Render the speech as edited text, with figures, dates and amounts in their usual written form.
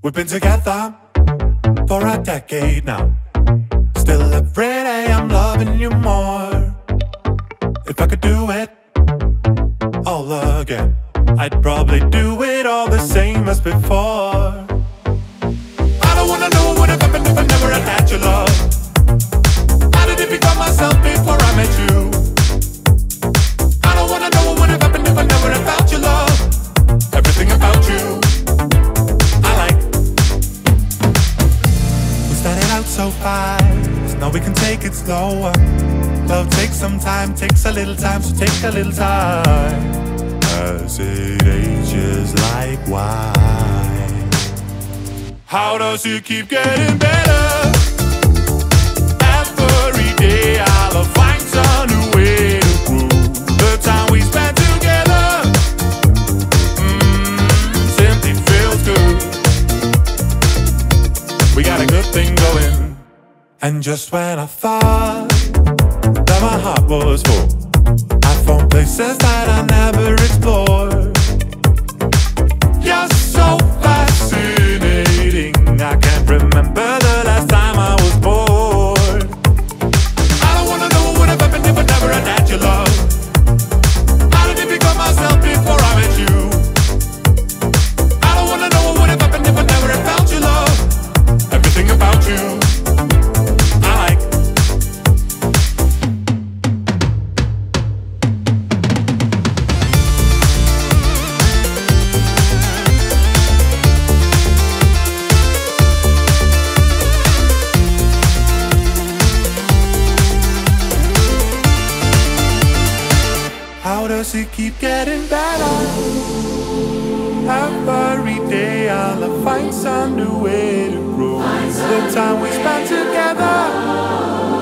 We've been together for a decade now. Still every day I'm loving you more. If I could do it all again, I'd probably do it all the same as before. I don't wanna know what would have happened if I never had had your love. How did it become myself before I met you? I don't wanna know what would have happened if I never had felt your love. Everything about you I like. We started out so fast, now we can take it slower. Love takes some time, takes a little time, so take a little time. As it ages like wine, how does it keep getting better? Every day I'll find some new way to prove the time we spent together. Simply feels good. We got a good thing going. And just when I thought that my heart was full, I found places that I never explored. You're so fascinating, I can't remember the last time I was bored. I don't wanna know what would have happened if I never had had your love. How did it become myself before I met you? I don't wanna know what would have happened if I never had felt your love. Everything about you I like. How does it keep getting better? Every day I'll find some new way to prove the time we spent together.